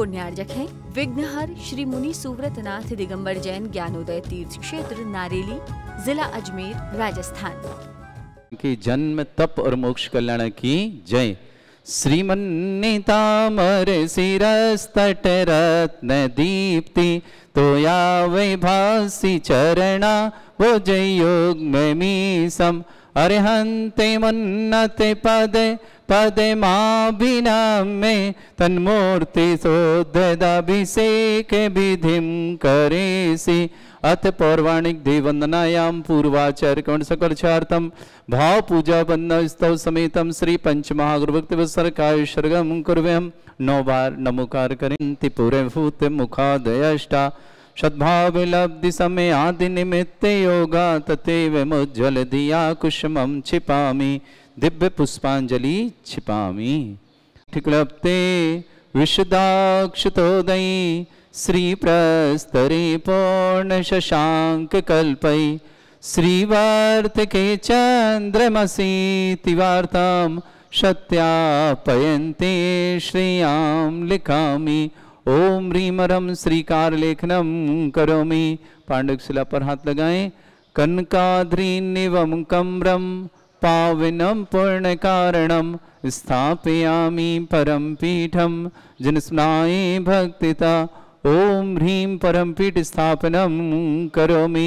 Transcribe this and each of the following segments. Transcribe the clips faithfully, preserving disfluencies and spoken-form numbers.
पुण्यार्जक हैं विघ्नहर श्री मुनि सुव्रतनाथ दिगंबर जैन ज्ञानोदय तीर्थ क्षेत्र नारेली, जिला अजमेर, राजस्थान की जन्म तप और मोक्ष कल्याण की जय। श्रीमन्नितामर शिरस तट रत्न दीप्ति तोया वैभासी चरणा वो जय योग में मीसम अरहंते मन्नते पदे पदे माँ बिना में तन्मूर्ति शोधाभिषेक विधिम करेसी अथ पौराणिक देववंदनायाम पूर्वाचार्य कौन सकल चार्तम भाव पूजा बंदना स्तव समेतम श्री पंच महागुरुभक्त वत्सरकाय सर्गम कुर्व्यम नौ बार नमोकार करें पूरे भूत मुखादयष्टा सद्भाव लब्धि समय आदि निमित्त योगा ततेव मुज्ज्वल दिया कुसुमं छिपामि दिव्य पुष्पांजलि छिपामि ठिकलप्ते विशदाक्षतोदयी श्री प्रस्तरे पूर्ण शशांक कल्पै श्रीवार्त के चंद्रमसी तिवार्ताम सत्यापयन्ते श्रेयाम लिखामि ओम ह्रीमरम श्रीकार लेखनम करोमि। पांडुशिला पर हाथ लगाएं। कनकाद्रीनिवम कम्रम पावनम पूर्ण कारणम स्थापयामि परम पीठम जिनस्मृणाय भक्तिता ओम ह्रीं परम पीठ स्थापनम करोमि।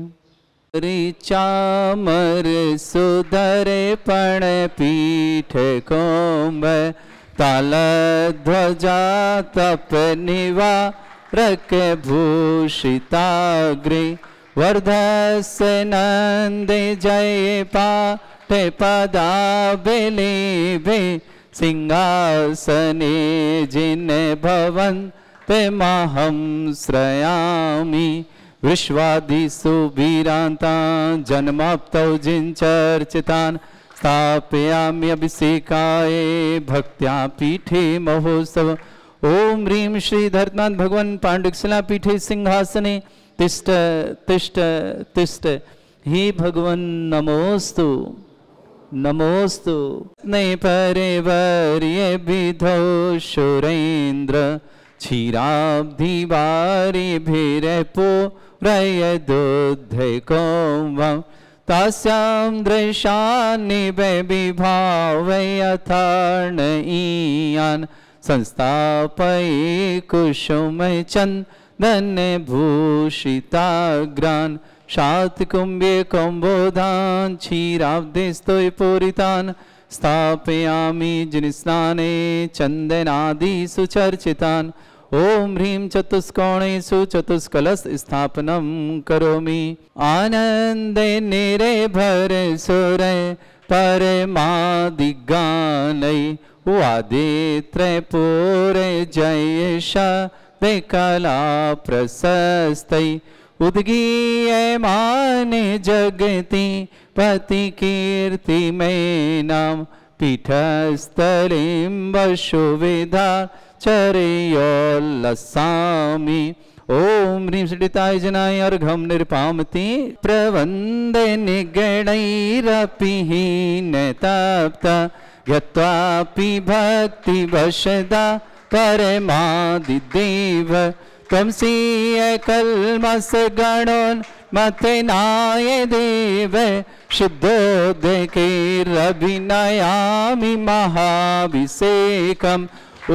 चामर सुधर पण पीठ कोम्ब ताल ध्वजा तप निवारक भूषिताग्रे वर्धस्य नंदे जय पाठ पदाबिलेभे सिंहासने जिन भवन्त महं श्रयामि विश्वादिषु वीरान्तान् जन्माप्तौ जिन चर्चितान् स्थापयामि अभिषेकाय भक्त्या पीठे महोत्सव। ओम ह्रीं श्री धर्मान् भगवान पांडुशिला पीठे सिंहासने तिष्ठ तिष्ठ तिष्ठ। हे भगवान नमोस्तु नमोस्तु। ने परिवर्य विधौ सुरेन्द्र क्षीराब्धि वारि भीरपो रय दुद्धकोम तास्यां दृशानि विभावयथार्णयीयान् संस्थापये कुसुमचन्दन भूषिताग्रान् शातकुम्भे कम्बोधान् क्षीराब्धिस्तोय पूरितान् स्थापयामि जिनस्नाने चन्दनादि सुचर्चितान्। ओम ह्रीं चतुष्कोणेषु चतुष्कलश स्थापनं करोमि। आनंदे निरेभर सुर परमादिगानै वादित्रयपूरे जयेश विकला प्रशस्तै उद्गीयमाने जगति पति कीर्ति में नाम पीठस्थलीं वसुविधा चरयोल्लसामि। ओम ह्रीं श्रीताय जनाय अर्घम निर्पामति प्रवंदे निगणैरपि हीन तप्ता यत्वापि भक्ति वशदा परमादिदेव त्वमसीय कल्मस गणोन् मतेनाय देव शुद्धोदकैरभिनयामि महाभिषेकम्। ओ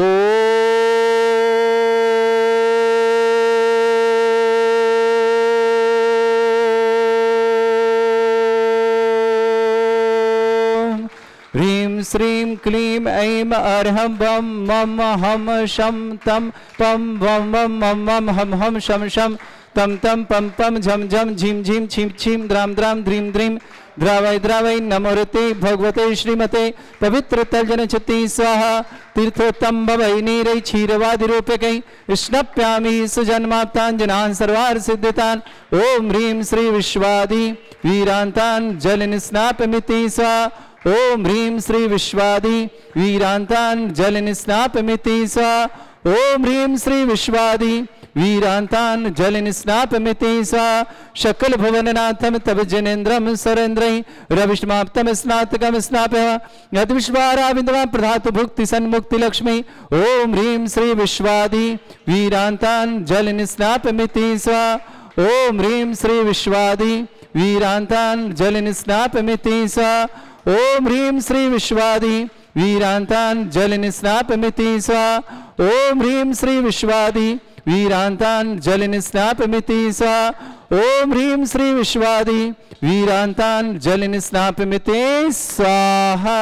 ह्रीं श्रीं क्लीं ऐं अर्हं बम मम हम शम तम पम वम वम मम मम हम हम शम शम तम तम पम पम झम झम झीम झीम छीम छीम द्राम द्राम ध्रीम ध्रीम द्रावय द्रावय नमोरते भगवते श्रीमते पवित्र तलजन चित्ती स्वाहा तीर्थोत्तम भवै नीरै क्षीरवादि रूपकै स्नप्यामि सुजन्माप्ताञ्जनान् सर्वार्थ सिद्धितान्। ओम ह्रीं श्री विश्वादि वीरान्तान् जल निस्नापमिति स्वाहा। ओम ह्रीं श्री विश्वादि वीरान्तान् जल निस्नापमिति स्वाहा। ओम ह्रीं श्री विश्वादि वीरांतान् जलनिस्नापमिति स्वा शकल भुवननाथं तव जनेन्द्रं सरेन्द्रै रविष्माप्तं स्नातकं स्नापय यद विश्वाराविन्दवा प्रधातु भुक्ति सन्मुक्ति लक्ष्मी ओम ह्रीं श्री विश्वादि वीरांतान् जलनिस्नापमिति स्वा ओम ह्रीं श्री विश्वादि वीरांतान् जलनिस्नापमिति स्वा ओम ह्रीं श्री विश्वादि वीरांतान् जलनिस्नापमिति स्वा ओम ह्रीं श्री विश्वादि वीरांतान् जलनिस्नापमिति स्वा ओम ह्रीं श्री विश्वादि वीरांतान् जलनिस्नापमिति स्वाहा।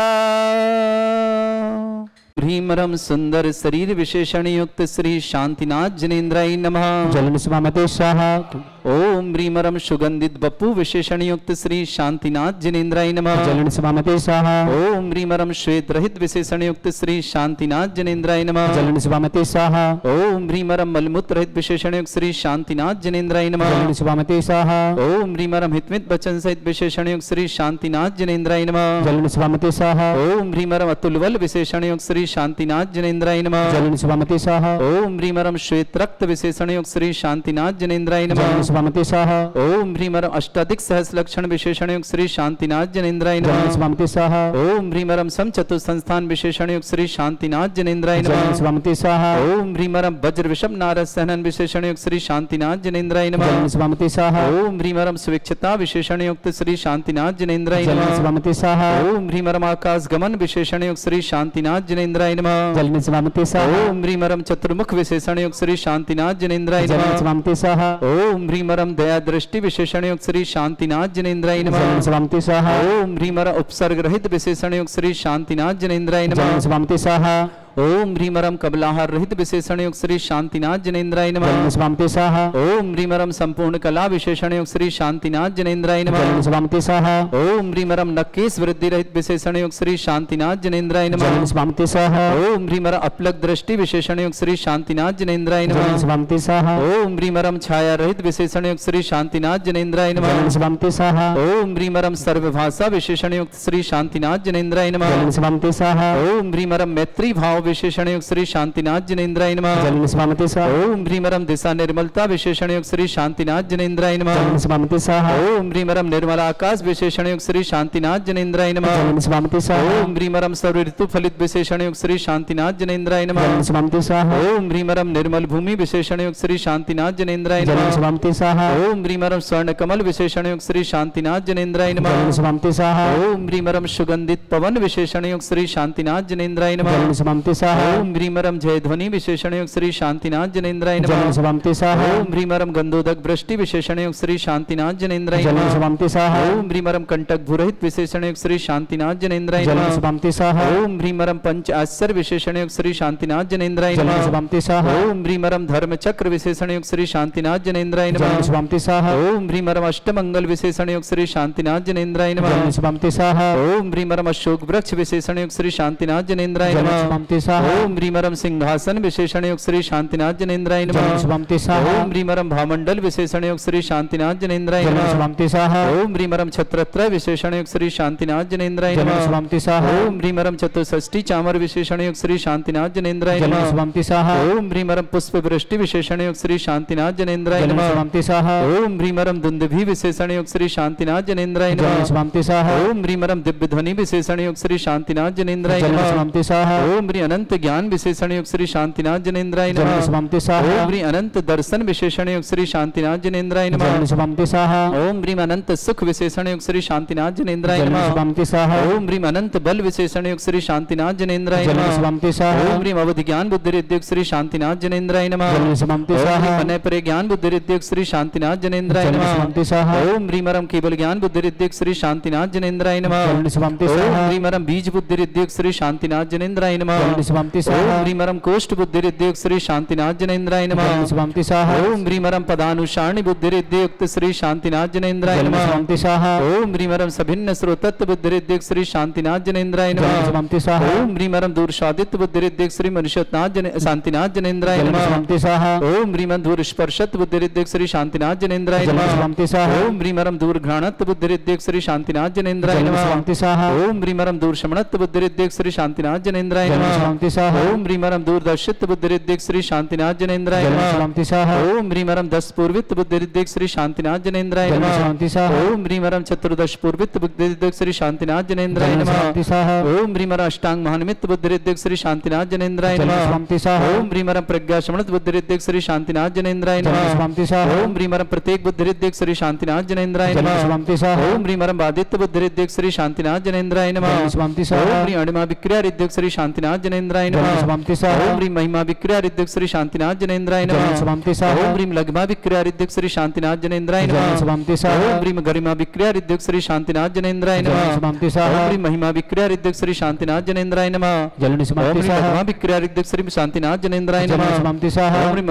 ह्रीमरम सुंदर शरीर विशेषण युक्त श्री शांतिनाथ जनेन्द्राय नमः। जलनिस्वामते स्वाहा। ओम ह्रीमरम सुगंधित बप्पू विशेषण युक्त श्री शांतिनाथ जनेन्द्राय नमः। जलनिस्वामते स्वाहा। ओम ह्रीमरम श्वेत रहित विशेषण युक्त श्री शांतिनाथ जनेन्द्राय नमः। जलनिस्वामते स्वाहा। ओम ह्रीमरम मलमूत्र रहित विशेषण युक्त श्री शांतिनाथ जनेन्द्राय नमः। जलनिस्वामते स्वाहा। ओम ह्रीमरम हितमित वचन सहित विशेषण युक्त श्री शांतिनाथ जनेन्द्राय नमः। जलनिस्वामते स्वाहा। ओम ह्रीमरम अतुलबल विशेषण युक्त श्री शांतिनाथ जनेन्द्राय नमः। जलनिस्वामते स्वाहा। ओम ह्रीमरम श्वेत रक्त विशेषण युक्त श्री शांतिनाथ जनेन्द्राय नमः। जलनिस्वामते स्वाहा। ओम ह्रीमरम अष्टाधिक सहस लक्षण विशेषण युक्त श्री शांतिनाथ जनेन्द्राय नमः। जलनिस्वामते स्वाहा। ओम ह्रीमरम सम चतुर संस्थान विशेषण युक्त श्री शांतिनाथ जनेन्द्राय नमः। जलनिस्वामते स्वाहा। ओम ह्रीमरम वज्र विषम नारद सहनन विशेषण युक्त श्री शांतिनाथ जनेन्द्राय नमः। जलनिस्वामते स्वाहा। ओम ह्रीमरम स्वेच्छता विशेषण युक्त श्री शांतिनाथ जनेन्द्राय नमः। जलनिस्वामते स्वाहा। ओम ह्रीमरम आकाश गमन विशेषण युक्त श्री शांतिनाथ जनेन्द्राय नमः। जलनिस्वामते स्वाहा। ओम ह्रीमरम चतुर्मुख विशेषण युक्त श्री शांतिनाथ जनेन्द्राय नमः। जलनिस्वामते स्वाहा। ओम ह्रीमरम दया दृष्टि विशेषण युक्त श्री शांतिनाथ जनेन्द्राय नमः। जलनिस्वामते स्वाहा। ओम ह्रीमरम उपसर्ग रहित विशेषण युक्त श्री शांतिनाथ जनेन्द्राय नमः। जलनिस्वामते स्वाहा। ओम ह्रीमरम कबलाहार रहित विशेषण युक्त श्री शांतिनाथ जनेन्द्राय नमः। जलनिस्वामते स्वाहा। ओम ह्रीमरम संपूर्ण कला विशेषण युक्त श्री शांतिनाथ जनेन्द्राय नमः। जलनिस्वामते स्वाहा। ओम ह्रीमरम नक्केश वृद्धि रहित विशेषण युक्त श्री शांतिनाथ जनेन्द्राय नमः। जलनिस्वामते स्वाहा। ओम ह्रीमरम अपलक दृष्टि विशेषण युक्त श्री शांतिनाथ जनेन्द्राय नमः। जलनिस्वामते स्वाहा। ओम ह्रीमरम छाया रहित विशेषण युक्त श्री शांतिनाथ जनेन्द्राय नमः। जलनिस्वामते स्वाहा। ओम ह्रीमरम सर्वभाषा विशेषण युक्त श्री शांतिनाथ जनेन्द्राय नमः। जलनिस्वामते स्वाहा। ओम ह्रीमरम मैत्री भाव विशेषण युक्त श्री शांतिनाथ जनेन्द्राय नमः। जलनिस्वामते स्वाहा। ओम ह्रीमरम दिशा निर्मलता विशेषण युक्त श्री शांतिनाथ जनेन्द्राय नमः। जलनिस्वामते स्वाहा। ओम ह्रीमरम निर्मल आकाश विशेषण युक्त श्री शांतिनाथ जनेन्द्राय नमः। जलनिस्वामते स्वाहा। ओम ह्रीमरम सर्व ऋतु फलित विशेषण युक्त श्री शांतिनाथ जनेन्द्राय नमः। जलनिस्वामते स्वाहा। ओम ह्रीमरम निर्मल भूमि विशेषण युक्त श्री शांतिनाथ जनेन्द्राय नमः। जलनिस्वामते स्वाहा। ओम ह्रीमरम स्वर्ण कमल विशेषण युक्त श्री शांतिनाथ जनेन्द्राय नमः। जलनिस्वामते स्वाहा। ओम ह्रीमरम सुगंधित पवन विशेषण युक्त श्री शांतिनाथ जनेन्द्राय नमः। जलनिस्वामते स्वाहा। ओम ह्रीमरम जय ध्वनि विशेषण युक्त श्री शांतिनाथ जनेन्द्राय नमः। जलनिस्वामते स्वाहा। ओम ह्रीमरम गंधोदक वृष्टि विशेषण युक्त श्री शांतिनाथ जनेन्द्राय नमः। जलनिस्वामते स्वाहा। ओम ह्रीमरम कंटक भूरहित विशेषण युक्त श्री शांतिनाथ जनेन्द्राय नमः। जलनिस्वामते स्वाहा। ओम ह्रीमरम पंच आश्चर्य विशेषण युक्त श्री शांतिनाथ जनेन्द्राय नमः। जलनिस्वामते स्वाहा। ओम ह्रीमरम धर्म चक्र विशेषण युक्त श्री शांतिनाथ जनेन्द्राय नमः। जलनिस्वामते स्वाहा। ओम ह्रीमरम अष्टमंगल विशेषण युक्त श्री शांतिनाथ जनेन्द्राय नमः। जलनिस्वामते स्वाहा। ओम ह्रीमरम अशोक वृक्ष विशेषण युक्त श्री शांतिनाथ जनेन्द्राय नमः। जलनिस्वामते स्वाहा। ओम ह्रीमरम सिंहासन विशेषण युक्त श्री शांतिनाथ जनेन्द्राय नमः। जलनिस्वामते स्वाहा। ओम ह्रीमरम भामंडल विशेषण युक्त श्री शांतिनाथ जनेन्द्राय नमः। जलनिस्वामते स्वाहा। ओम ह्रीमरम छत्रत्रय विशेषण युक्त श्री शांतिनाथ जनेन्द्राय नमः। जलनिस्वामते स्वाहा। ओम ह्रीमरम चतुष्षष्टि चामर विशेषण युक्त श्री शांतिनाथ जनेन्द्राय नमः। जलनिस्वामते स्वाहा। ओम ह्रीमरम पुष्प वृष्टि विशेषण युक्त श्री शांतिनाथ जनेन्द्राय नमः। जलनिस्वामते स्वाहा। ओम ह्रीमरम दुंदुभि विशेषण युक्त श्री शांतिनाथ जनेन्द्राय नमः। जलनिस्वामते स्वाहा। ओम ह्रीमरम दिव्य ध्वनि विशेषण युक्त श्री शांतिनाथ जनेन्द्राय नमः। जलनिस्वामते स्वाहा। ओम ह्री अनंत ज्ञान विशेषण युक्त श्री शांतिनाथ जनेन्द्राय नमः। जलनिस्वामते स्वाहा। ओम ह्री अनंत दर्शन विशेषण युक्त श्री शांतिनाथ जनेन्द्राय नमः। जलनिस्वामते स्वाहा। ओम ह्रीम अनंत सुख विशेषण युक्त श्री शांतिनाथ जनेन्द्राय नमः। जलनिस्वामते स्वाहा। ओम ह्रीम अनंत बल विशेषण युक्त श्री शांतिनाथ जनेन्द्राय नमः। जलनिस्वामते स्वाहा। ओम ह्रीम अवधि ज्ञान बुद्धि रिद्धि युक्त श्री शांतिनाथ जनेन्द्राय नमः। जलनिस्वामते ओम स्वाहा। ह्रीम अनय परे ज्ञान बुद्धि रिद्धि युक्त श्री शांतिनाथ जनेन्द्राय नमः। जलनिस्वामते स्वाहा। ओम ह्रीमरम केवल ज्ञान बुद्धि रिद्धि युक्त श्री शांतिनाथ जनेन्द्राय नमः। जलनिस्वामते ओम स्वाहा। ह्रीमरम बीज बुद्धि रिद्धि युक्त श्री शांतिनाथ जनेन्द्राय नमः। जलनिस्वामते स्वाहा। ओम ह्रीमरम कोष्ठ बुद्धि रिद्धि युक्त श्री शांतिनाथ जनेन्द्राय नमः। जलनिस्वामते स्वाहा। ओम ह्रीमरम पदानुसारणी बुद्धि रिद्धि युक्त श्री शांतिनाथ जनेन्द्राय नमः। जलनिस्वामते स्वाहा। ओम ह्रीमरम सभिन्न स्रोतत्व बुद्धि रिद्धि युक्त श्री शांतिनाथ जनेन्द्राय नमः। जलनिस्वामते स्वाहा। ओम ह्रीमरम दूरशादित्व बुद्धि रिद्धि युक्त श्री मनुष्यनाथ जन शांतिनाथ जनेन्द्राय नमः। जलनिस्वामते स्वाहा। ओम ह्रीमरम दूर स्पर्शत्व बुद्धि रिद्धि युक्त श्री शांतिनाथ जनेन्द्राय नमः। जलनिस्वामते स्वाहा। ओम ह्रीमरम दूर घ्राणत्व बुद्धि रिद्धि युक्त श्री शांतिनाथ जनेन्द्राय नमः। जलनिस्वामते स्वाहा। ओम ह्रीमरम दूर शमनत्व बुद्धि रिद्धि युक्त श्री शांतिनाथ जनेन्द्राय नमः। स्वामी स्वाहा ओम ह्रीं मरम दूरदर्शित बुद्धिरिद्धिक श्री शांतिनाथ जनेन्द्राय जलन नमः स्वामी स्वाहा ओम ह्रीं मरम दस पूर्वित बुद्धिरिद्धिक श्री शांतिनाथ जनेन्द्राय जलन नमः स्वामी स्वाहा ओम ह्रीं मरम चतुर्दश पूर्वित बुद्धिरिद्धिक श्री शांतिनाथ जनेन्द्राय जलन नमः स्वामी स्वाहा ओम ह्रीं मरम अष्टांग महानिमित्त बुद्धिरिद्धिक श्री शांतिनाथ जनेन्द्राय जलन नमः स्वामी स्वाहा ओम ह्रीं मरम प्रज्ञा श्रवणत बुद्धिरिद्धिक श्री शांतिनाथ जनेन्द्राय जलन नमः स्वामी स्वाहा ओम ह्रीं मरम प्रत्येक बुद्धिरिद्धिक श्री शांतिनाथ जनेन्द्राय जलन नमः स्वामी स्वाहा ओम ह्रीं मरम बादित्य बुद्धिरिद्धिक श्री शांतिनाथ जनेन्द्राय नमः जलन स्वामी स्वाहा ओम ह्रीं अणिमा विक्रिया रिद्धिक श्री शांतिनाथ जनेन्द्राय जलन नमः स्वामी स्वाहा ओम ह्रीं महिमा विक्रिया रिद्धिक श्री शांतिनाथ जनेन्द्राय जलन नमः स्वामी स्वाहा ओम ह्रीं लघ्मा विक्रिया रिद्धिक श्री शांतिनाथ जनेन्द्राय जलन नमः स्वामी स्वाहा ओम ह्रीं गरिमा विक्रिया रिद्धिक श्री शांतिनाथ जनेन्द्राय जलन नमः स्वामी ओम स्वाहा ह्रीं महिमा विक्रिया रिद्धिक श्री शांतिनाथ जनेन्द्राय नमः जलन ओम स्वामी ह्रीं स्वाहा लघ्मा विक्रिया रिद्धिक श्री शांतिनाथ जनेन्द्राय जलन नमः स्वामी स्वाहा ओम ह्रीं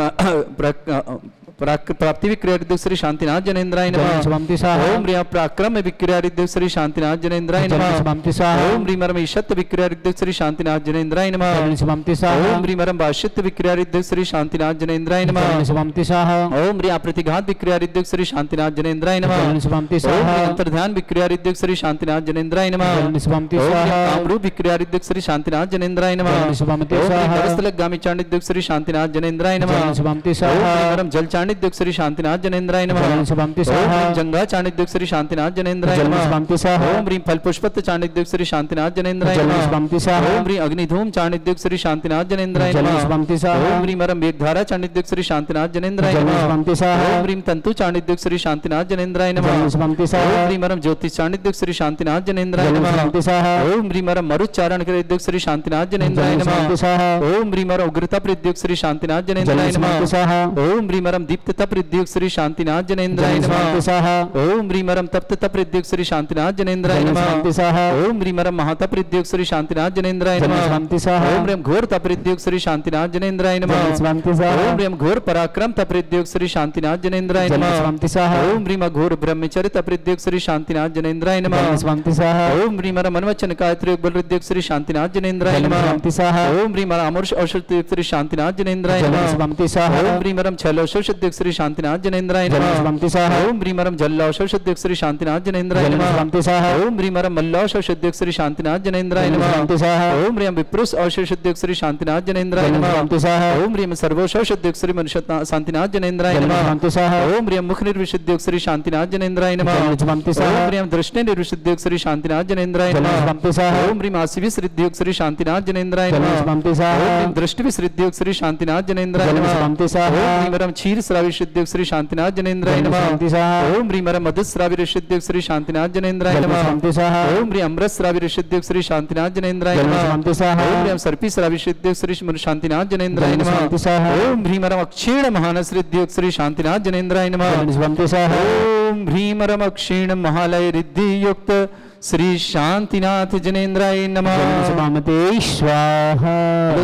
प्राप्ति विक्रिया रिद्धिक श्री शांतिनाथ जनेन्द्राय जलन नमः स्वामी स्वाहा ओम ह्रीं पराक्रम विक्रिया रिद्धिक श्री शांतिनाथ जनेन्द्राय जलन नमः स्वामी स्वाहा ओम ह्रीं मरम ईशत विक्रिया रिद्धिक श्री शांतिनाथ जनेन्द्राय नमः जलन स्वामी स्वाहा ओम ह्रीं मरम भाष्यत विक्रिया रिद्धिक श्री शांतिनाथ जनेन्द्राय नमः जलन स्वामी स्वाहा ओम ह्रीं प्रतिघात विक्रिया रिद्धिक श्री शांतिनाथ जनेन्द्राय नमः जलन स्वामी ओम स्वाहा ह्रीं अंतर्ध्यान विक्रिया रिद्धिक श्री शांतिनाथ जनेन्द्राय नमः जलन स्वामी ओम ह्रीं स्वाहा कामरूप विक्रिया रिद्धिक श्री शांतिनाथ जनेन्द्राय नमः जलन स्वामी ओम ह्रीं स्वाहा करस्थलक गामी चांडिद्युक श्री शांतिनाथ जनेन्द्राय नमः जलन स्वामी ओम स्वाहा ह्रीं मरम जल चांडिद्युक श्री शांतिनाथ जनेन्द्राय नमः जलन स्वामी ओम स्वाहा ह्रीं जंगा चांडिद्युक श्री शांतिनाथ जनेन्द्राय जलन नमः स्वामी स्वाहा ओम ह्रीं फल पुष्पत चांडिद्युक श्री शांतिनाथ जनेन्द्राय जलन नमः स्वामी स्वाहा ओम ह्रीं अग्निधूम चांडिद्युक श्री शांतिनाथ जनेन्द्राय जलन नमः स्वामी स्वाहा ओम ह्रीं मरम मेघधारा चांडिद्युक श्री शांतिनाथ जनेन्द्राय जलन नमः स्वामी स्वाहा ओम ह्रीं तंतु चांडिद्युक श्री शांतिनाथ जनेन्द्राय नमः जलन स्वामी स्वाहा ओम ह्रीं मरम ज्योतिष चांडिद्युक श्री शांतिनाथ जनेन्द्राय जलन नमः स्वामी स्वाहा ओम ह्रीं मरम मरुच्चारण कृद्युक श्री शांतिनाथ जनेन्द्राय जलन स्वामी नमः स्वाहा ओम ह्रीं मरम उग्रता प्रद्युक श्री शांतिनाथ जनेन्द्राय जलन नमः स्वामी स्वाहा ओम ह्रीं मरम दीप्तता प्रद्युक श्री शांतिनाथ जनेन्द्राय जलन स्वामी नमः स्वाहा ओम ह्रीं मरम तप्तता प्रद्युक श्री शांतिनाथ जनेन्द्राय जलन नमः स्वामी स्वाहा ओम ह्रीं मरम महाता प्रद्युक श्री शांतिनाथ जनेन्द्राय जलन नमः स्वामी स्वाहा ओम ह्रीं घोर तप्रद्युक श्री शांतिनाथ जनेन्द्राय जलन नमः स्वामी स्वाहा ओम ह्रीं घोर पराक्रम तप्रद्युक श्री शांतिनाथ जनेन्द्राय जलन नमः स्वामी स्वाहा ओम ह्रीं घोर ब्रह्मचर्य तप्रद्युक श्री शांतिनाथ जनेन्द्राय नमः जलन स्वामी स्वाहा ओम ह्रीं मरम मनवचन गायत्री बलरुद्युक श्री शांतिनाथ जनेन्द्राय जलन नमः स्वामी स्वाहा ओम ह्रीं मरम अमृष औषध श्री शांतिनाथ जनेन्द्राय जलन नमः स्वामी स्वाहा ओम ह्रीं मरम छल औषध श्री शांतिनाथ जनेन्द्राय जलन नमः स्वामी स्वाहा ओम ह्रीं मरम जल औषध श्री शांतिनाथ जनेन्द्राय जलन नमः स्वामी स्वाहा ओम ह्रीं मरम मल्लौषध श्री शांतिनाथ जनेन्द्राय जलन नमः स्वामी स्वाहा ओम ह्रीं विप्रुष औषध श्री शांतिनाथ जनेन्द्राय जलन नमः स्वामी स्वाहा ओम ह्रीं सर्वौषध श्री मनुष्य शांतिनाथ जनेन्द्राय जलन नमः स्वामी स्वाहा ओम ह्रीं मुख निर्विशुद्ध श्री शांतिनाथ जनेन्द्राय नमः जलन स्वामी स्वाहा ओम ह्रीं दृष्टि निर्विशुद्ध श्री शांतिनाथ जनेन्द्राय जलन नमः स्वामी स्वाहा ओम ह्रीं आसि विसृद्ध श्री शांतिनाथ जनेन्द्राय जलन नमः स्वामी ओम स्वाहा ह्रीं दृष्टि विसृद्ध श्री शांतिनाथ जनेन्द्राय जलन नमः स्वामी स्वाहा ओम ह्रीं मरम क्षीर श्राविशुद्ध श्री शांतिनाथ जनेन्द्राय जलन नमः स्वामी स्वाहा ओम ह्रीं मरम मधु श्राविशुद्ध श्री शांतिनाथ जनेन्द्राय जलन नमः स्वामी स्वाहा ओम ह्रीं अमृत श्राविशुद्ध श्री शांतिनाथ जनेन्द्राय जलन नमः स्वामी स्वाहा ओम ह्रीं सर्पी श्राविशुद्ध श्री शांतिनाथ जनेन्द्राय जलन नमः स्वामी स्वाहा ओम ह्रीं मरम अक्षीण महानसृद्ध श्री शांतिनाथ जनेन्द्राय नमः जलन स्वामी स्वाहा ओम ह्रीं मरम अक्षीण महालय रिद्धि युक्त श्री शांतिनाथ जनेन्द्राय नमः जलन स्वामी स्वाहा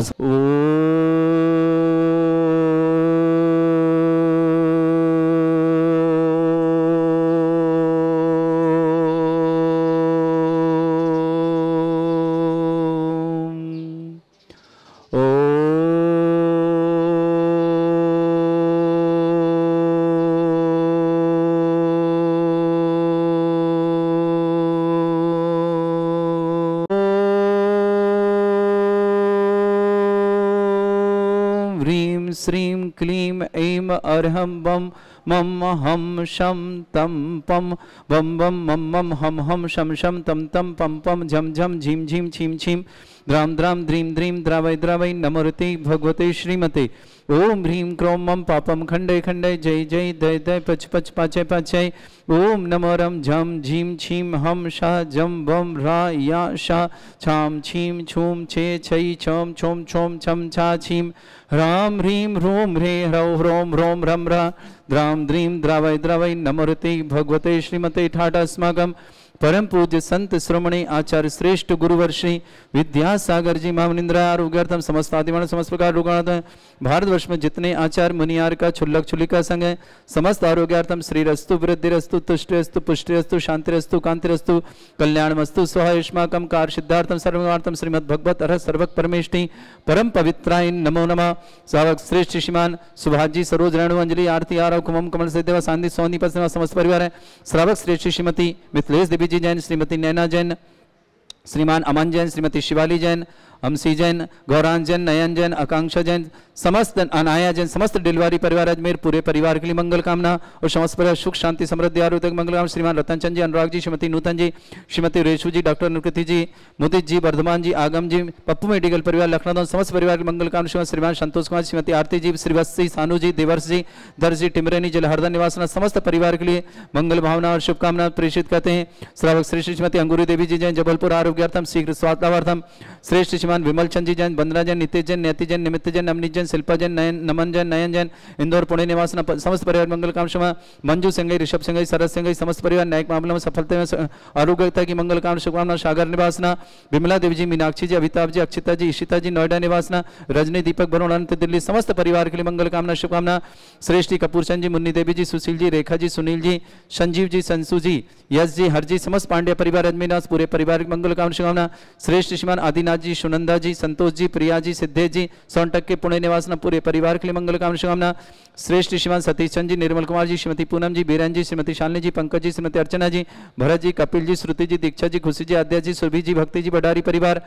श्रीं क्लीं ऐं अर्हं बम मम हम शम तम पम बम बम मम मम हम हम शम शम तम तम पम पम झम झम झीम झीम छीम छीम द्राम द्राम द्रीम द्रीम द्रावय द्रावय नमोरते भगवते श्रीमते ओम ह्रीं क्रोम मम पापम खंडे खंडे जय जय दय दय पच पच पाचय पाचय ओम नमो रम झम झीम छीम हम शाह जम बम रा या शा छाम छीम छूम छे छई छम छोम छोम छम छा छीम राम ह्रीं ह्रूम ह्रे ह्रौ ह्रोम ह्रोम रम रा द्राम द्रीम द्रावय द्रावय नमोरते भगवते श्रीमते ठाटा अस्माकम परम पूज्य संत श्रोमणी आचार्य श्रेष्ठ गुरुवर श्री विद्यासागर जी महामनिंद्र आरोग्यार्थम समस्त आदिमानव समस्त प्रकार रोगार्थम भारतवर्ष में जितने आचार्य मुनियार का छुल्लक छुलिका संघ है समस्त आरोग्यार्थम श्री रस्तु वृद्धि रस्तु तुष्टि रस्तु पुष्टि रस्तु शांति रस्तु कांति रस्तु कल्याण मस्तु स्वायुष्माकम कार सिद्धार्थम सर्वार्थम श्रीमद भगवत अरह सर्वक परमेष्टि परम पवित्राय नमो नमः सावक श्रेष्ठ श्रीमान सुभाष जी सरोज रेणु अंजलि आरती आरव कुमम कमल से देवा सांदी सोनी पसमा समस्त परिवार है श्रावक श्रेष्ठ श्रीमती मिथिलेश देवी जी जैन श्रीमती नैना जैन श्रीमान अमन जैन श्रीमती शिवाली जैन अमसी जैन, गौरांग जैन, नयन जैन, आकांक्षा जैन, समस्त अनाया जैन, समस्त डिलवारी परिवार अजमेर पूरे परिवार के लिए मंगल कामना और समस्त परिवार सुख शांति समृद्धि आरोग्य मंगल कामना। श्रीमान रतन चंद जी, अनुराग जी, श्रीमती नूतन जी, श्रीमती रेशु जी, डॉक्टर अनुकृति जी, मुदित जी, वर्धमान जी, आगम जी, पप्पू मेडिकल परिवार लखनऊ, समस्त परिवार के मंगल कामना। श्रीमान संतोष कुमार, श्रीमती आरती जी, श्रीवत्सी, सानू जी, देवर्ष जी, दर्श जी, टिमरेनी, जलहरदा निवासना, समस्त परिवार के लिए मंगल भावना और शुभकामना प्रेषित करते हैं। श्रावक श्रेष्ठ श्रीमती अंगूरी देवी जी जैन, जबलपुर आरोग्यार्थम शीघ्र स्वास्थ्यार्थम। श्रेष्ठ श्रीमान विमल चंद जी जैन, बंदना जैन, नितेश जैन, नैति जैन, निमित्त जैन, नवनीत जैन, शिल्पा जैन, नयन नमन जैन, नयन जैन, इंदौर पुणे निवासना, समस्त परिवार मंगल कामना। मंजू सिंह, ऋषभ सिंह, शरद सिंह, समस्त परिवार न्यायिक मामलों में सफलता में आरोग्यता की मंगल कामना शुभकामना। सागर निवासना, विमला देवी जी, मीनाक्षी जी, अमिताभ जी, अक्षिता जी, ईशिता जी, नोएडा निवासना, रजनी, दीपक, वरुण, अनंत, दिल्ली, समस्त परिवार के लिए मंगल कामना शुभकामना। श्रेष्ठी कपूर चंद जी, मुन्नी देवी जी, सुशील जी, रेखा जी, सुनील जी, संजीव जी, संसू जी, यश जी, हर जी, समस्त पांड्य परिवार अजमेर पूरे परिवार की मंगल कामना शुभकामना। श्रेष्ठ श्रीमान आदिनाथ जी, सुनंदा जी, संतोष जी, प्रिया जी, सिद्धेश जी, सोनटक के पुणे निवासना पूरे परिवार के लिए मंगल कामना शुभकामना। श्रेष्ठ श्रीमान सतीश चंद जी, निर्मल कुमार जी, श्रीमती पूनम जी, बीरन जी, श्रीमती शालिनी जी, पंकज जी, श्रीमती अर्चना जी, भरत जी, कपिल जी, श्रुति जी, दीक्षा जी, खुशी जी, आद्या जी, सुरभि जी, भक्ति जी, बडारी परिवार,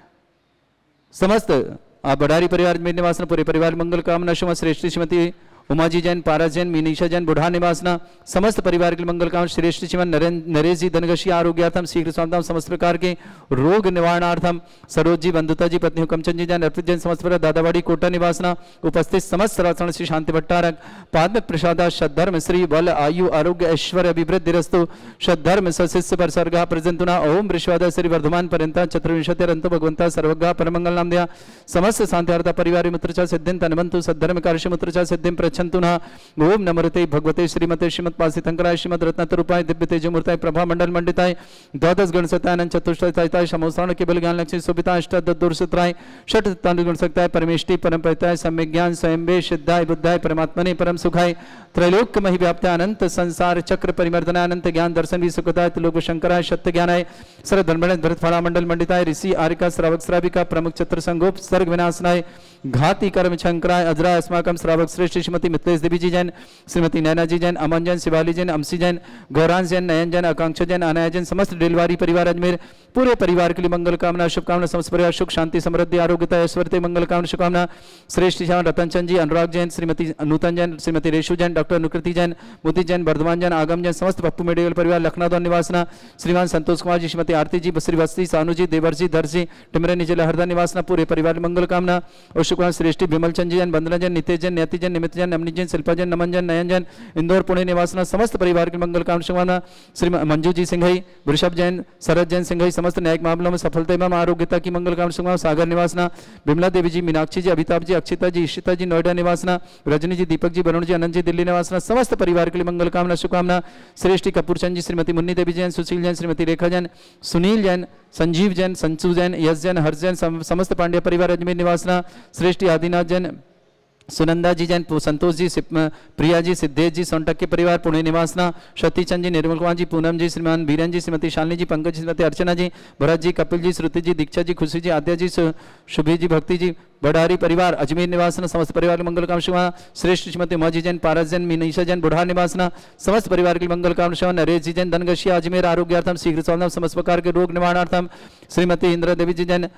समस्त आप बडारी परिवार में निवासना पूरे परिवार मंगल कामना शुभ। श्रेष्ठ श्रीमती उमा जी जैन, पारस जैन, मीनीशा जैन, बुढ़ा निवासना, समस्त परिवार के लिए मंगल कामना। श्रेष्ठ श्रीमान नरेश जी, धनगशी आरोग्यार्थम शीघ्र स्वास्थ्य, समस्त प्रकार के रोग निवारणार्थम। सरोज जी, बंधुता जी, पत्नी हुकमचंद जी जैन, अर्पित जैन, समस्त परिवार दादावाड़ी कोटा निवासना। उपस्थित समस्त सर्वसरण श्री शांति भट्टारक पाद प्रसादा सद्धर्म श्री बल आयु आरोग्य ऐश्वर्य अभिवृद्धि रस्तु सद्धर्म सशिष्य पर सर्गा प्रजंतुना ओम वृषवाद श्री वर्धमान पर्यंता चतुर्विंशतिरंतो भगवंता सर्वगा परमंगल नाम दिया। समस्त शांतिहार्ता परिवार मुत्रचा सिद्धिं तनवंतु सद्धर्म कार्य मुत्रचा सिद्धिं प्रच्छन्तु ओम नमोते भगवते श्रीमते श्रीमत्पासितंकराय श्रीमद रत्नतरूपाय दिव्य तेजमूर्ताय प्रभा मंडल मंडिताय द्वादश गणसताय चतुष्टयताय समोस्तान केवल ज्ञान लक्ष्मी सुबिता अष्टादशराय षट गुण सकताय परमेष्टि परम परिताय सम्यक ज्ञान स्वयं सिद्धाय बुद्धाय परमात्मने परम सुखाय त्रैलोक्य महि व्याप्ताय अनंत संसार चक्र परिमर्दनाय अनंत ज्ञान दर्शन भी सुखताय लोक शंकराय सत्य ज्ञानाय सर धर्मण भरत फला मंडल मंडिताय ऋषि आरिका श्रावक श्राविका प्रमुख चत्र संगोप सर्ग विनाशनाय घाती कर्म शंकराय अजरा अस्माकम श्रावक श्रेष्ठ श्रीमती मिथिलेश देवी जी जैन, श्रीमती नैना जी जैन, अमन जैन, शिवाली जैन, अमसी जैन, गौरांश जैन, नयन जैन, आकांक्षा जैन, अनाया जैन, समस्त डिलवारी परिवार अजमेर पूरे परिवार के लिए मंगल कामना शुभकामना। समस्त परिवार सुख शांति समृद्धि आरोग्यता ऐश्वर्य मंगल कामना शुभकामना। श्रेष्ठ श्रीमान रतन चंद जी, अनुराग जैन, श्रीमती नूतन जैन, श्रीमती रेशु जैन, डॉक्टर अनुकृति जैन, मोदी जैन, वर्धमान जैन, आगम जैन, समस्त पप्पू मेडिकल परिवार लखनऊ निवासना। श्रीमान संतोष कुमार जी, श्रीमती आरती जी, श्रीवत्सी, सानू जी, देवर जी, दर्श जी, टिमरेनी जिला हरदा निवासना पूरे परिवार मंगल कामना और शुभकामना। श्रेष्ठी विमल चंद जी जैन, बंदना जैन, नितेश जैन, नैति जैन, निमित्त जैन, नवनीत जैन, शिल्पा जैन, नमन जैन, नयन जैन, इंदौर पुणे निवासना, समस्त परिवार के मंगल कामना शुभकामना। श्री मंजू जी सिंघई, वृषभ जैन, शरद जैन सिंघई, समस्त न्यायिक मामलों में सफलता एवं आरोग्यता की मंगल कामना शुभकामना। सागर निवासना, विमला देवी जी, मीनाक्षी जी, अमिताभ जी, अक्षिता जी, ईशिता जी, नोएडा निवासना, रजनी जी, दीपक जी, वरुण जी, अनंत जी, दिल्ली निवासना, समस्त परिवार के लिए मंगल कामना शुभकामना। श्रेष्ठी कपूर चंद जी, श्रीमती मुन्नी देवी जैन, सुशील जैन, श्रीमती रेखा जैन, सुनील जैन, संजीव जैन, संसू जैन, यश जैन, हर्ष जैन, समस्त पांड्य परिवार अजमेर निवासना। श्रेष्ठी आदिनाथ जैन, सुनंदा जी जैन, संतोष जी, प्रिया जी, सिद्धेश जी, सोनटक के परिवार पुणे निवासना। सती चंद जी, निर्मल कुमार जी, पूनम जी, श्रीमान बीरन जी, श्रीमती शालिनी जी, पंकज जी, श्रीमती अर्चना जी, भरत जी, कपिल जी, श्रुति जी, दीक्षा जी, खुशी जी, आद्या जी, शुभी जी, भक्ति जी, बडारी परिवार अजमेर निवासना, समस्त परिवार मंगल कामना शुभकामना। श्रेष्ठ श्रीमती उमा जी जैन, पारस जैन, मीनीशा जैन, बुढ़ा निवासना, समस्त परिवार की मंगल कामना शुभकामना। नरेश जी जैन, धनगशिया अजमेर आरोग्यार्थम शीघ्र स्वास्थ्य, समस्त प्रकार के रोग निवारणार्थम। श्रीमती इंदिरा देवी जी जैन,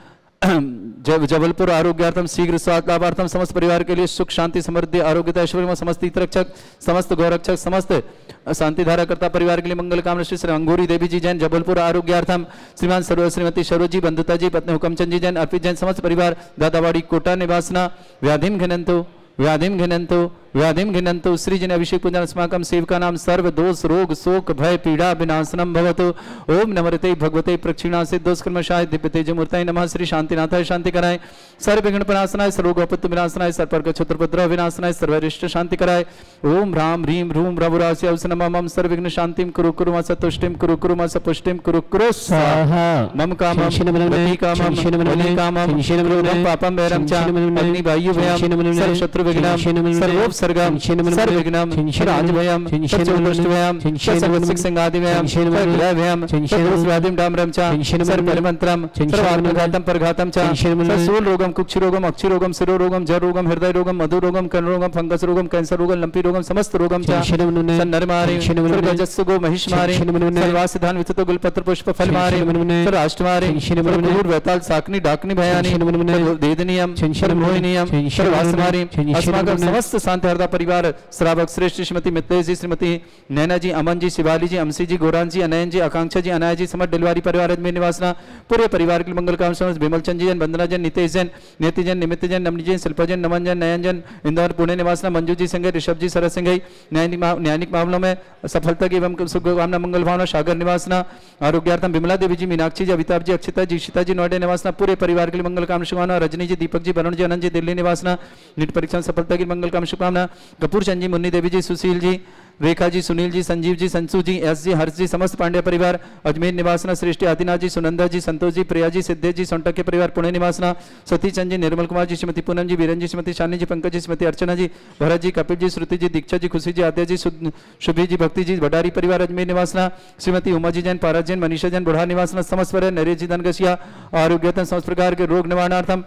जब जबलपुर आरोग्यार्थम शीघ्र स्वास्थ्य लाभार्थम, समस्त परिवार के लिए सुख शांति समृद्धि आरोग्यता ऐश्वर्य, समस्त हितरक्षक, समस्त गौरक्षक, समस्त शांति धाराकर्ता परिवार के लिए मंगल कामना। श्री अंगूरी देवी जी जैन, जबलपुर आरोग्यार्थम। श्रीमान सरो श्रीमती सरोज जी, बंधुता जी, पत्नी हुकमचंद जी जैन, अर्पित जैन, समस्त परिवार दादावाड़ी कोटा निवासना। व्याधिम घिनंतु व्याधिम घिनंतु व्याधिम घिनंतु श्रीजन अभिषेक पूजन अस्माकं सेवका नाम सर्व दोष रोग शोक भय पीड़ा विनाशनम भवतु। ओम नमस्ते भगवते प्रक्षिणा से दोषकर्मशाय दिव्य तेजमूर्ताय नमः। श्री शांतिनाथाय शांति कराय, सर्व विघ्न प्रणाशनाय, सर्वोपत्त विनाशनाय, सर्पर क्षत्रपद्रव विनाशनाय, सर्वरिष्ट शांति कराय। ओम ह्राम ह्रीम ह्रूम रघुरास्य अवसनम मम सर्व विघ्न शांतिम कुरु कुरु मा सतुष्टिम कुरु कुरु मा सपुष्टिम कुरु कुरु स्वाहा। मम कामम वति कामम वति कामम मम पापम वैरम च अग्नि वायु भयम सर्व शत्रु सर्वविघ्नं सर्वोपसर्गं सर्वविघ्नं राजभयं सर्वदुष्टभयं सर्वसिंहादिभयं सर्वग्रहभयं सर्वव्याधिं डाम्रं च सर्वपरिमन्त्रं सर्वात्मघातं परघातं च सर्वशूलरोगं कुक्षिरोगं अक्षिरोगं शिरोरोगं जरोगं हृदयरोगं मधुरोगं कर्णरोगं फंगस रोगं कैंसर रोगं लंपी रोगं समस्त रोगं च सन्नरमारि सर्वजस्सुगो महिष्मारि सर्वासिधान विततो गुलपत्र पुष्प फलमारि सर्वाष्टमारि सर्वपूर वेताल साकनी डाकनी भयानि देदनीयम सर्वमोहिनीयम सर्वास्मारि अस्माकं समस्त शांति हरदा परिवार श्रावक श्रेष्ठ श्रीमती मित्तल जी श्रीमती नैना जी अमन जी शिवाली जी अमसी जी गोरान जी अनयन जी आकांक्षा जी अनाया जी समस्त डिलवारी परिवार में निवासना पूरे परिवार के मंगल काम समस्त विमल चंद जी जन वंदना जन नितेश जन नेति जन निमित्त जन नमनी जन शिल्पा जन नमन जन नयन जन इंदौर पुणे निवासना मंजू जी सिंह ऋषभ जी सरस सिंह न्यायिक मामलों में सफलता की एवं शुभकामना मंगल भावना सागर निवासना आरोग्यार्थम विमला देवी जी मीनाक्षी जी अमिताभ जी अक्षिता जी शीता जी नोएडा निवासना पूरे परिवार के लिए मंगल काम शुभकामना रजनी जी दीपक जी वरुण जी अनंत जी दिल्ली निवासना नीट परीक्षा सफलता की मंगल काम शुभकामना कपूर चंद जी मुन्नी देवी जी सुशील जी रेखा जी सुनील जी संजीव जी संसू जी एस जी हर्ष जी समस्त पांड्या परिवार अजमेर निवासना श्रेष्ठी आदिनाथ जी सुनंदा जी संतोष जी प्रिया जी सिद्धेश जी सोनटक के परिवार पुणे निवासना सती चंद जी निर्मल कुमार जी श्रीमती पूनम जी वीरेन जी श्रीमती शानी जी पंकज जी श्रीमती अर्चना जी भरत जी कपिल जी श्रुति जी दीक्षा जी खुशी जी आद्या जी शुभी जी भक्ति जी भंडारी परिवार अजमेर निवासना श्रीमती उमा जी जैन पारस जैन मनीषा जैन बुढ़ा निवासना समस्त पर नरेश जी धनगसिया आरोग्यतन समस्त प्रकार के रोग निवारणार्थम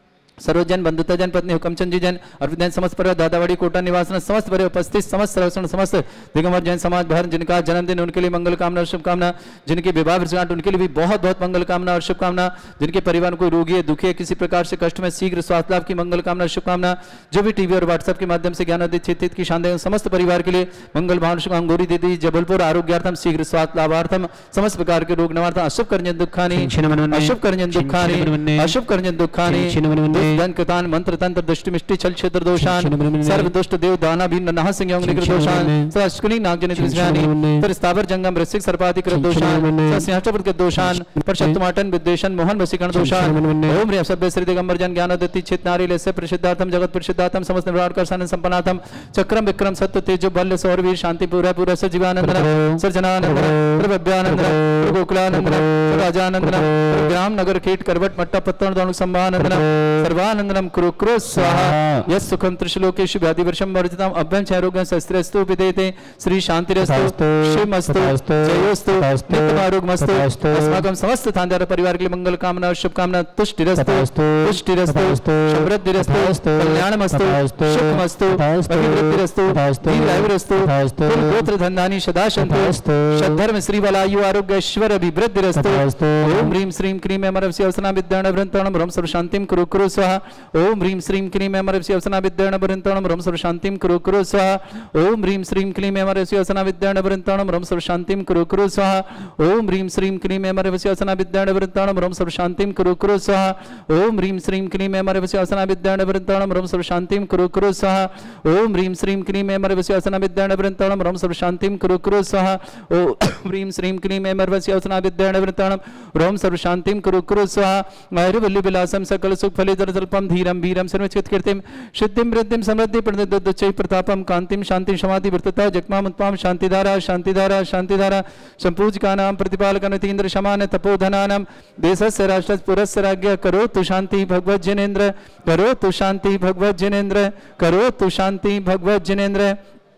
सर्वजन बंधुता जन पत्नी हुकमचंद जी जैन अरविंद जैन समस्त परिवार दादावाड़ी कोटा निवासन समस्त परिवार उपस्थित समस्त सर्वसण समस्त दिगंबर जैन समाज भर जिनका जन्मदिन उनके लिए मंगल कामना और शुभकामना जिनकी विवाह वर्षगांठ उनके लिए भी बहुत बहुत मंगल कामना और शुभकामना जिनके परिवार को रोगी है दुखी है किसी प्रकार से कष्ट में शीघ्र स्वास्थ्य लाभ की मंगल कामना शुभकामना जो भी टीवी और व्हाट्सएप के माध्यम से ज्ञान क्षेत्र की शानदार समस्त परिवार के लिए मंगल भावना शुभ अंगूरी दीदी जबलपुर आरोग्यार्थम शीघ्र स्वास्थ्य लाभार्थम समस्त प्रकार के रोग निवारणार्थम अशुभ करजन दुखानी अशुभ करजन दुखानी अशुभ करजन दुखानी धन कृतान मंत्र तंत्र दृष्टि मिष्टि छल क्षेत्र दोषान सर्व दुष्ट देव दाना भी नहा सिंह अंग्निकृत दोषान सस्कुनी नागजनित विज्ञानी तर स्थावर जंगम ऋषिक सर्पाधिक दोषान सिंहाचपद के दोषान परशत्माटन विद्वेषण मोहन वसीकरण दोषान ओम ह्रीं सभ्य श्री दिगंबर जन ज्ञानोदति चित नारी लेस्य प्रसिद्धार्थम जगत प्रसिद्धार्थम समस्त निवारण कर सन संपन्नार्थम चक्रम विक्रम सत्य तेजो बल्य सौर वीर शांति पूरा पूरा सजीवानंद सर्जनानंद प्रभव्यानंद गोकुलानंद राजानंद ग्राम नगर कीट करवट मट्टा पत्तन दोणु संभानंद सर्वानंद कुरु कुरु स्वाहा यस सुखम त्रिशलोकेषु व्याधि वर्षम वर्जितम अभ्यं चैरोग्यं शस्त्रस्तु विदेते श्री शांतिरस्तु शिवमस्तु जयोस्तु नित्यमारोग्यमस्तु अस्माकं समस्त थांदार परिवार के लिए मंगल कामना और शुभकामना तुष्टिरस्तु पुष्टिरस्तु समृद्धिरस्तु कल्याणमस्तु सुखमस्तु अभिवृद्धिरस्तु दीर्घायुरस्तु गोत्र धन्धानि सदा सन्तु सद्धर्म श्री बलायु आरोग्य ऐश्वर्य अभिवृद्धिरस्तु ओम ह्रीं श्रीं क्रीं अमरस्य अवसना विद्याण वृंतणम रम सर्व शांतिं कुरु कुरु स्वाहा ओम ह्रीं श्रीं क्लीं अमरस्य अवसना विद्याण वृंतणम रम सर्व शांतिं कुरु कुरु स्वाहा ओम ह्रीं श्रीं क्लीं अमरस्य अवसना विद्याण वृंतणम रम सर्व शांतिं कुरु कुरु स्वाहा ओम ह्रीं श्रीं क्लीं अमरस्य अवसना विद्याण वृंतणम रम सर्व शांतिं कुरु कुरु स्वाहा ओम ह्रीं श्रीं क्लीं अमरस्य अवसना विद्याण वृंतणम रम सर्व शांतिं कुरु कुरु स्वाहा ओम ह्रीं श्रीं क्लीं अमरस्य अवसना विद्याण वृंतणम रम सर्व शांतिं कुरु कुरु स्वाहा ओम ह्रीं श्रीं क्लीं अमरस्य अवसना विद्याण वृंतणम रम सर्व शांतिं कुरु कुरु स्वाहा मैरुवल्ली विलासम सकल सुख फलितर जल्पम धीरम वीरम सर्वचित कीर्तिम सिद्धिम वृद्धिम समृद्धि प्रदद्दचै प्रतापम कांतिम शांति समाधि वृत्तता जगमाम उत्पाम शांतिधारा शांतिधारा शांतिधारा संपूजकानां प्रतिपालकनतीन्द्र शमान तपोधनानां देशस्य राष्ट्रस्य पुरस्य राज्ञ करोतु शांति भगवत जनेन्द्र करोतु शांति भगवत जनेन्द्र करोतु शांति भगवत जनेन्द्र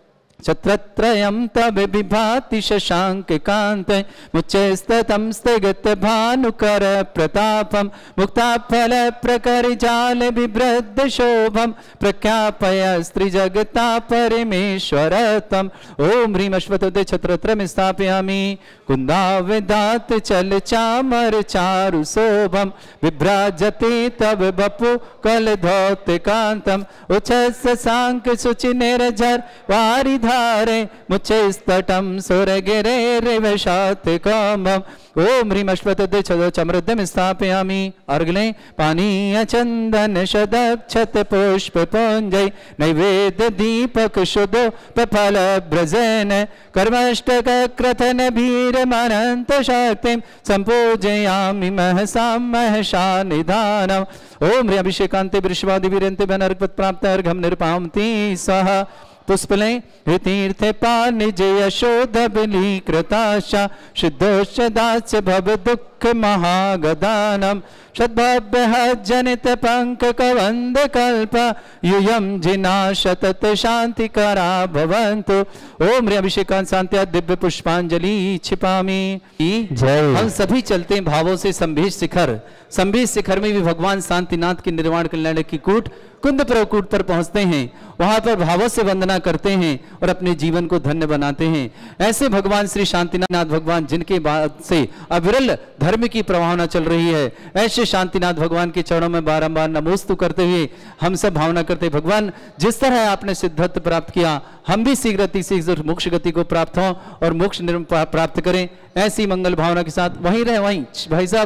छत्रत्रयं तव विभाति शशांक कांत मुच्चैस्ततं स्थिगत भानुकर प्रतापम मुक्ताफल प्रकर जाल विभ्रद शोभम प्रख्यापय स्त्री जगता परमेश्वरतम ओम ह्रीं अश्वत्थे छत्रत्रम स्थापयामि कुंदाविदात चल चामर चारु शोभम विभ्राजते तव बपु कल धौत कांतम उच्छस सांक सुचि निर्जर वारिधा मुच्चे स्तटम सुरगिरे रिवशात कामम ओम ह्रीं अश्वत्थे चमृद्धम स्थापयामि अर्घले पानीय चंदन शदक्षत पुष्प पुंजय नैवेद्य दीपक शुद्धो फल ब्रजन कर्मष्टक क्रथन भीरमनंत शक्तिं संपूजयामि महसां महशा निधानम् ओम ह्रीं अभिषेकान्ते वृषवादि वीरन्ते बनर्पत प्राप्त अर्घम निर्पामति सह पुष्पले तीर्थे पानिजय यशोध बली कृताशा सिद्धोष दास्य भव दुख दुःख महागदानम सद्भव्य जनित पंक कवंद कल्प यूयम जिना शतत शांति करा भवंतु। ओम रे अभिषेकांत शांत्या दिव्य पुष्पांजलि छिपामी। जय। हम सभी चलते हैं भावों से संभीष शिखर। संभीष शिखर में भी भगवान शांतिनाथ के निर्वाण कल्याण की कूट कुंद प्रकूट पर पहुंचते हैं, वहां पर भावों से वंदना करते हैं और अपने जीवन को धन्य बनाते हैं। ऐसे भगवान श्री शांतिनाथ भगवान जिनके बाद से अविरल धर्म की प्रभावना चल रही है, ऐसे शांतिनाथ भगवान के चरणों में बारंबार नमोस्तु करते हुए हम सब भावना करते हैं, भगवान जिस तरह आपने सिद्धत्व प्राप्त किया, हम भी शीघ्र गति से मोक्ष गति को प्राप्त हों और मोक्ष प्राप्त करें। ऐसी मंगल भावना के साथ वहीं रहे वहीं भाई साहब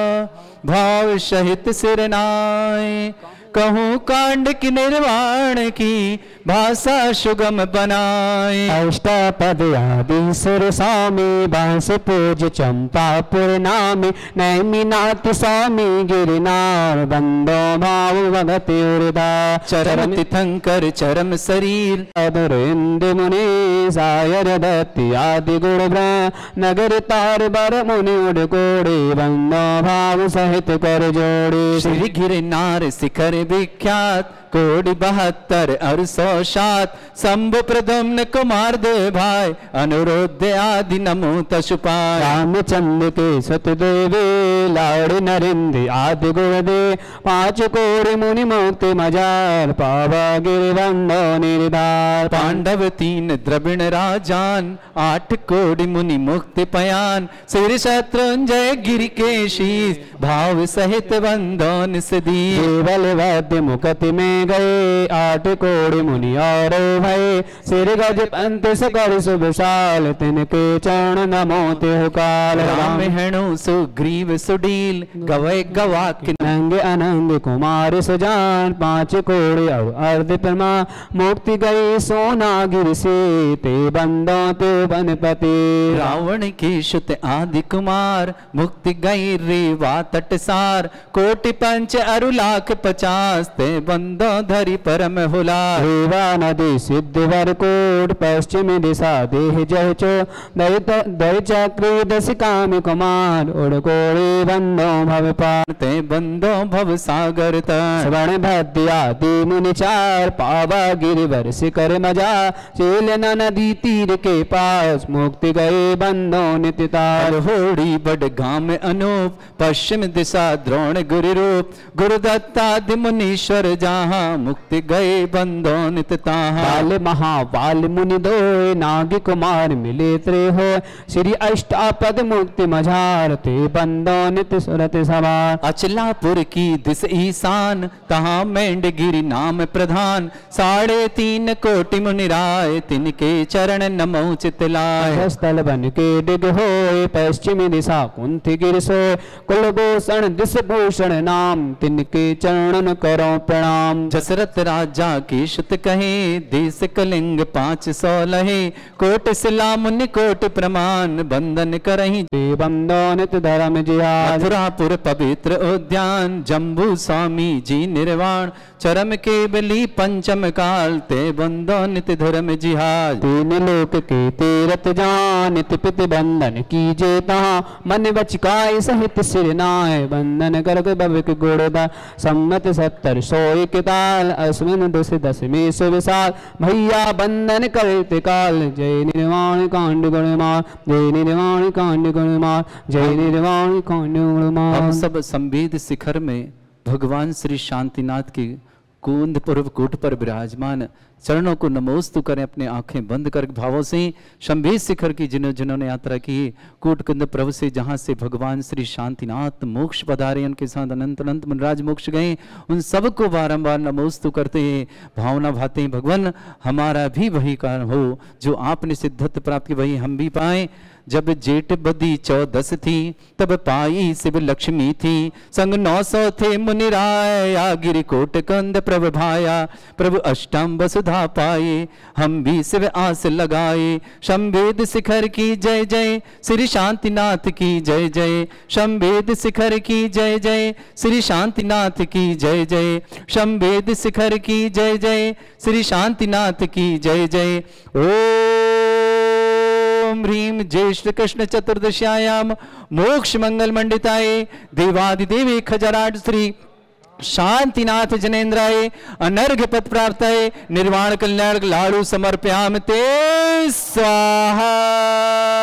भाव सहित सिर नाय कहूँ कांड की निर्वाण की भाषा सुगम बनाए। अष्टपद आदि सुर स्वामी बांस पूज चंपापुर नामी नैमिनाथ स्वामी गिरनार बंदो भाव भगति उर्दा चरम तीर्थंकर चरम शरीर अधुरेन्द्र मुनि सायर दत्ति आदि गुण ब्रह्म नगर तार बर मुनि उड़ कोड़े बंदो भाव सहित कर जोड़े। श्री गिरनार शिखर विख्यात कोटि बहत्तर और सौ सात शंभु प्रदम्न कुमार दे भाई अनुरुद्ध आदि नमो तशुपाय। रामचंद्र के सतदेवे लाड़ नरेंद्र आदि गुरुदे पांच कोटि मुनि मुक्ति मजार पावा गिरिवंदो निर्धार। पांडव तीन द्रविण राजान आठ कोटि मुनि मुक्ति पयान श्री शत्रुंजय गिरि के शीश भाव सहित वंदो निसदी। केवल वाद्य मुक्ति में गए आठ कोटि मुनि और भय सिर गज पंत सकर शुभ साल तिनके चरण नमो तिहुकाल। राम हेणु सुग्रीव सुडील गवय गवाक नंग अनंग कुमार सुजान पांच कोटि और अर्ध प्रमा मुक्ति गई सोना गिर से ते बंदो ते वनपति। रावण के सुत आदि कुमार मुक्ति गई रेवा तटसार कोटि पंच अरु लाख पचास ते बंदो धरि परम हुलार। रेवा नदी सिद्ध वरकोट पश्चिम दिशा देह जय चो दैत दय चक्र दस काम कुमार उड़कोड़े बंदो भव पार ते बंदो भव सागर तर। श्रवण भद्र आदि मुनि चार पावा गिरिवर शिखर मजा चेल नदी तीर के पास मुक्ति गए बंदो नित्य तार। होड़ी बड़ गाम अनूप पश्चिम दिशा द्रोण गुरु रूप गुरुदत्तादि मुनीश्वर जहाँ मुक्ति गए बंदो नित ताहा। बाल महाबाल मुनि दोय नाग कुमार मिले त्रे हो श्री अष्टापद मुक्ति मझार ते बंदो नित सुरत सवार। अचलापुर की दिस ईशान तहाँ मेंढगिरी नाम प्रधान साढ़े तीन कोटि मुनि राय तिनके चरण नमो चितलाय। स्थल बन के डिग होए पश्चिमी दिशा कुंथ गिर सो कुलभूषण दिस भूषण नाम तिनके चरणन करो प्रणाम। जसरथ राजा के सुत कहे देश कलिंग पांच सौ लहे कोट सिला मुनि कोट प्रमाण बंदन करही बंदो नित धर्म जिहाद। मथुरापुर पवित्र उद्यान जम्बू स्वामी जी निर्वाण चरम केवली पंचम काल ते बंदो नित धर्म जिहाद। तीन लोक के तीरथ जान नित पित बंधन कीजे तहाँ मन बचकाय सहित सिर नाय बंधन कर भविक गुड़दा सम्मत सत्तर सोई किताल अश्विन दस दसवीं सुविशाल भैया बंधन करते काल। जय निर्वाण कांड गुणमार जय निर्वाण कांड गुणमार जय निर्वाण कांड गुणमार। हम सब संवेद शिखर में भगवान श्री शांतिनाथ के कुंद पूर्व कूट पर विराजमान चरणों को नमोस्तु करें, अपने आंखें बंद कर भावों से संवेद शिखर की जिन्हों जिन्होंने यात्रा की कूट कुंद प्रभु से जहां से भगवान श्री शांतिनाथ मोक्ष पधारे उनके साथ अनंत अनंत मनराज मोक्ष गए, उन सबको बारंबार नमोस्तु करते हैं, भावना भाते हैं भगवान हमारा भी वही कारण हो जो आपने सिद्धत्व प्राप्त की वही हम भी पाए। जब जेठ बदी चौदस थी तब पाई शिव लक्ष्मी थी संग नौ सौ थे मुनि राय गिरि कोट कंद प्रभु भाया प्रभु अष्टम वसुधा पाए हम भी शिव आस लगाए। संवेद शिखर की जय जय श्री शांतिनाथ की जय जय संवेद शिखर की जय जय श्री शांतिनाथ की जय जय संवेद शिखर की जय जय श्री शांतिनाथ की जय जय। ओ ओम ह्रीम ज्येष्ठ कृष्ण चतुर्दश्यायाम मोक्ष मंगल मंडिताये देवादिदेवी खजराट श्री शांतिनाथ जनेन्द्राय अनर्घ्य पद प्राप्ताय निर्वाण कल्याण लाडू समर्पयाम ते स्वाहा।